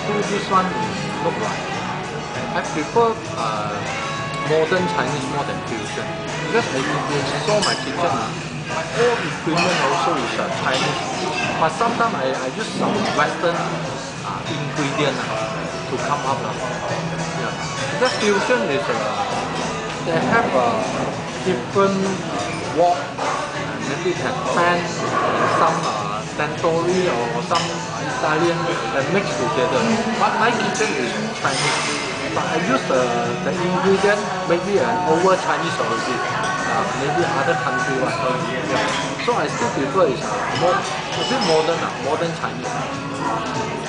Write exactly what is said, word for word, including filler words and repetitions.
do this one look like? I prefer uh, modern Chinese more than fusion because if you saw my kitchen, uh, my all equipment also is uh, Chinese, but sometimes I, I use some Western uh, ingredient uh, to come up. Uh, yeah. Because fusion is uh, they have a different uh, wok, and maybe it has pan and some uh, tandoori or some Italian that mix together. But my kitchen is Chinese. But I use the, the ingredient maybe an over Chinese already, uh, maybe other country one. Yeah. So I still prefer is uh, more a bit modern, uh, modern Chinese.